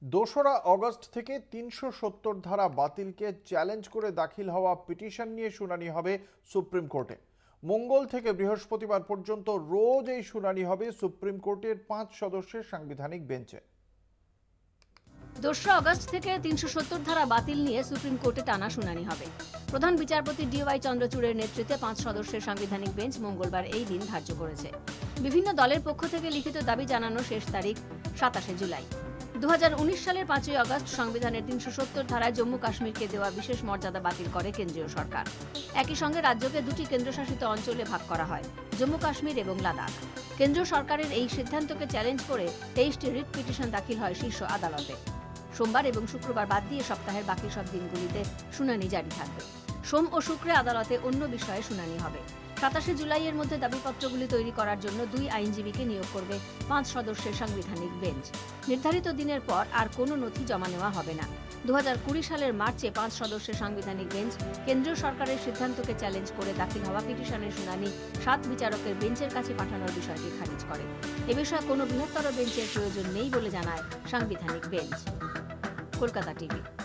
দোসরা অগস্ট থেকে ৩৭০ ধারা বাতিলকে চ্যালেঞ্জ করে দাখিল হওয়া পিটিশন নিয়ে শুনানি হবে সুপ্রিম কোর্টে। মঙ্গল থেকে বৃহস্পতিবার পর্যন্ত রোজ এই শুনানি হবে সুপ্রিম কোর্টের ৫ সদস্যের সাংবিধানিক বেঞ্চে। ২রা অগস্ট থেকে ৩৭০ ধারা বাতিল নিয়ে সুপ্রিম কোর্টে টানা শুনানি হবে। প্রধান বিচারপতি DY চন্দ্রচূড়ের নেতৃত্বে ৫ সদস্যের সাংবিধানিক বেঞ্চ মঙ্গলবার এই দিন ধার্য করেছে। বিভিন্ন দলের পক্ষ থেকে লিখিত দাবি জানানোর শেষ তারিখ ২৭শে জুলাই। ২০১৯ সালের ৫ই অগস্ট সংবিধানের ৩৭০ ধারায় জম্মু কাশ্মীরকে দেওয়া বিশেষ মর্যাদা বাতিল করে কেন্দ্রীয় সরকার। একই সঙ্গে রাজ্যকে দুটি কেন্দ্রশাসিত অঞ্চলে ভাগ করা হয়, জম্মু কাশ্মীর এবং লাদাখ। কেন্দ্র সরকারের এই সিদ্ধান্তকে চ্যালেঞ্জ করে ২৩টি রিট পিটিশন দাখিল হয় শীর্ষ আদালতে। সোমবার এবং শুক্রবার বাদ দিয়ে সপ্তাহের বাকি সব দিনগুলিতে শুনানি জারি থাকবে। সোম ও শুক্রে আদালতে অন্য বিষয়ে শুনানি হবে। ২৭শে জুলাইয়ের মধ্যে দাবিপত্রগুলি তৈরি করার জন্য ২ আইনজীবীকে নিয়োগ করবে ৫ সদস্যের সাংবিধানিক বেঞ্চ। নির্ধারিত দিনের পর আর কোনো নথি জমা নেওয়া হবে না। ২০২০ সালের মার্চে ৫ সদস্যের সাংবিধানিক বেঞ্চ কেন্দ্রীয় সরকারের সিদ্ধান্তকে চ্যালেঞ্জ করে দাখিল হওয়া পিটিশনের শুনানি ৭ বিচারকের বেঞ্চের কাছে পাঠানোর বিষয়টি খারিজ করে। এ বিষয়ে কোনো বৃহত্তর বেঞ্চের প্রয়োজন নেই বলে জানায় সাংবিধানিক বেঞ্চ। কলকাতা টিভি।